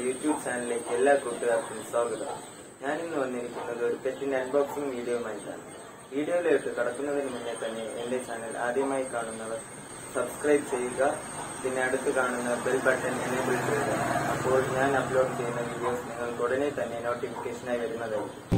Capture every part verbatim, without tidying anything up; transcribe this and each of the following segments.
YouTube ചാനലിലേക്ക് എല്ലാ കൂട്ടുകാർക്കും സ്വാഗതം. ഞാനിന്ന് വന്നിരിക്കുന്നത് ഒരു പെറ്റിന്റെ അൺബോക്സിംഗ് വീഡിയോയുമായിട്ടാണ്. വീഡിയോയിലേക്ക് കടക്കുന്നതിന് മുന്നേ തന്നെ എന്റെ ചാനൽ ആദ്യമായി കാണുന്നവർ സബ്സ്ക്രൈബ് ചെയ്യുക, പിന്നെ അടുത്ത് കാണുന്ന ബെൽ ബട്ടൺ എനേബിൾ ചെയ്യുക. അപ്പോൾ ഞാൻ അപ്ലോഡ് ചെയ്യുന്ന വീഡിയോസ് നിങ്ങൾക്ക് ഉടനെ തന്നെ നോട്ടിഫിക്കേഷനായി വരുന്നതായിരിക്കും.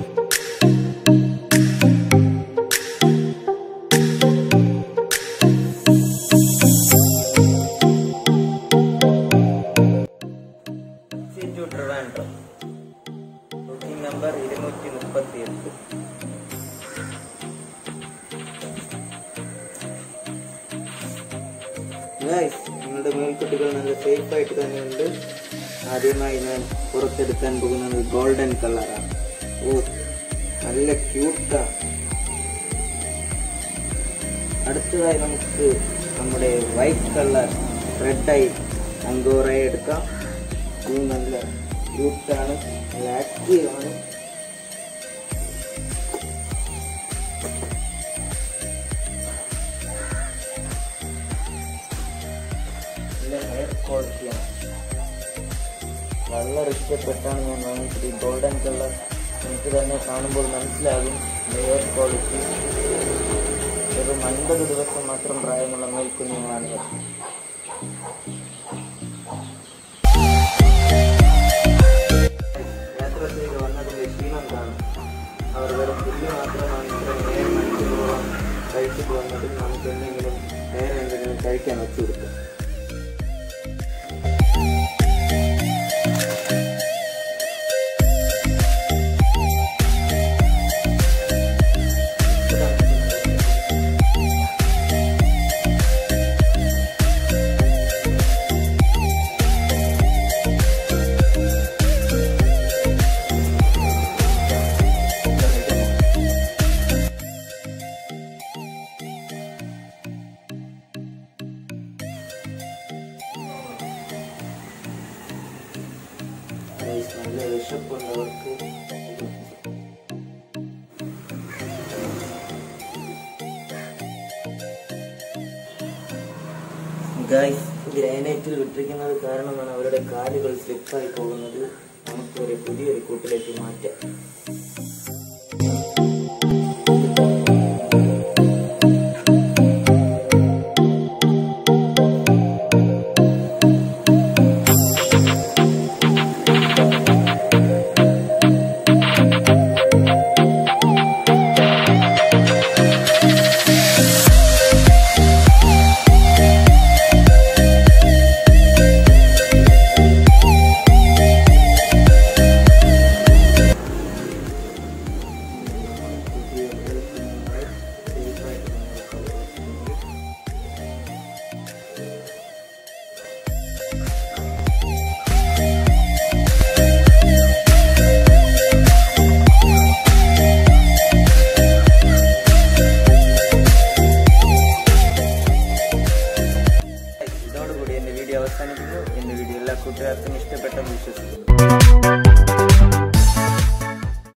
ബുക്കിംഗ് നമ്പർ ഇരുന്നൂറ്റി മുപ്പത്തി എട്ട്. നിങ്ങളുടെ മേൽക്കുട്ടികൾ നല്ല സേഫ് ആയിട്ട് തന്നെ ഉണ്ട്. ആദ്യമായി ഞാൻ പുറത്തെടുക്കാൻ പോകുന്നത് ഗോൾഡൻ കളറാണ്. ഓ, നല്ല ക്യൂട്ടാണ്. അടുത്തതായി നമുക്ക് നമ്മുടെ വൈറ്റ് കളർ റെഡ് ഐ അങ്കോറയെ എടുക്കാം. ഇത് നല്ല ക്യൂട്ടാണ്, നല്ല ആക്റ്റീവാണ്. നല്ല ഹെയർ ക്വാളിറ്റിയാണ്. വളരെ ഇഷ്ടപ്പെട്ടാണ് ഞാൻ വാങ്ങിച്ചത്. ഈ ഗോൾഡൻ കളർ എനിക്ക് തന്നെ കാണുമ്പോൾ മനസ്സിലാകും ഹെയർ ക്വാളിറ്റി. വെറും അൻപത് ദിവസം മാത്രം പ്രായമുള്ള മേൽക്കുഞ്ഞുങ്ങളാണ്. അവർ വെറും പുല്ല് മാത്രമാണ് ഇത്രയും നേരം മണിക്കൂറോളം കഴിച്ചിട്ട് വന്നത്. നമുക്ക് എന്തെങ്കിലും നേരെ എന്തെങ്കിലും കഴിക്കാൻ വെച്ചു കൊടുക്കും. നല്ല വിശപ്പുള്ളവർക്ക് ഗൈസ് ഗ്രാനൈറ്റിൽ വിട്ടിരിക്കുന്നത് കാരണമാണ് അവരുടെ കാലുകൾ സ്ലിപ്പായി പോകുന്നത്. നമുക്ക് ഒരു പുതിയൊരു കൂട്ടിലേക്ക് മാറ്റാം.